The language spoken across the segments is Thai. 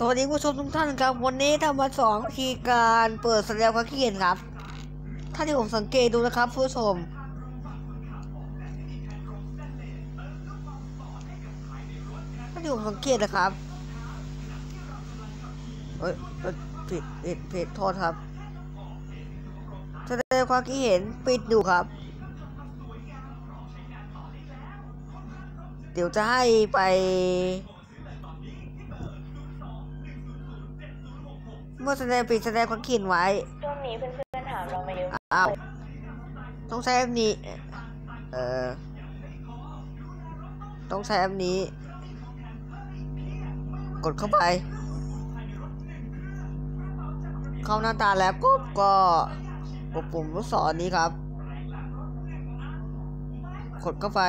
สวัสดีผู้ชมทุกท่านครับวันนี้ทำมาสอนวิธีการเปิดแสดงความคิดเห็นครับถ้าที่ผมสังเกตดูนะครับผู้ชมถ้าที่ผมสังเกตนะครับผิดโทษครับแสดงความคิดเห็นปิดอยู่ครับเดี๋ยวจะให้ไปเมื่อแสดงปิดแสดงความคิดเห็นไว้ช่วงนี้เพื่อนๆถามเรามาเยอะต้องใช้แอปนี้ต้องใช้แอปนี้กดเข้าไปเข้าหน้าตาแล้วก็กดปุ่มลูกศรนี้ครับกดเข้าไป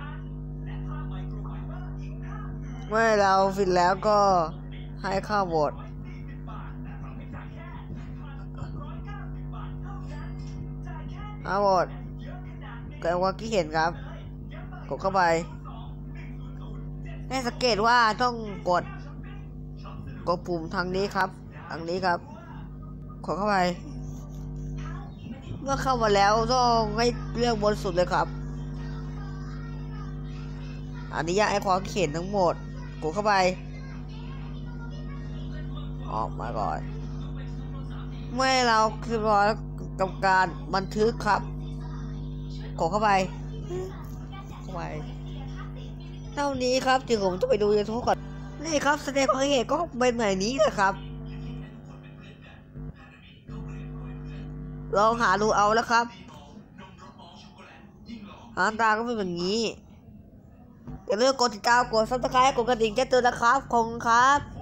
เมื่อเราฟินแล้วก็ให้เข้าโหวตโหวตแสดงความคิดเห็นครับกดเข้าไปให้สังเกตว่าต้องกดปุ่มทางนี้ครับทางนี้ครับกดเข้าไปเมื่อเข้ามาแล้วต้องให้เลือกบนสุดเลยครับอนุญาตให้ความคิดเห็นทั้งหมดกดเข้าไปออกมาก่อนเมื่อเราคือรอกับการบันทึกครับกดเข้าไปเท่านี้ครับที่ผมจะไปดูYouTubeก่อนนี่ครับแสดงความคิดเห็นก็เป็นแบบนี้นะครับลองหาดูเอาแล้วครับหน้าตาก็เป็นแบบนี้อย่าลืมกดติดตามกด Subscribe กดกระดิ่งแจ้งเตือนนะครับขอบคุณครับ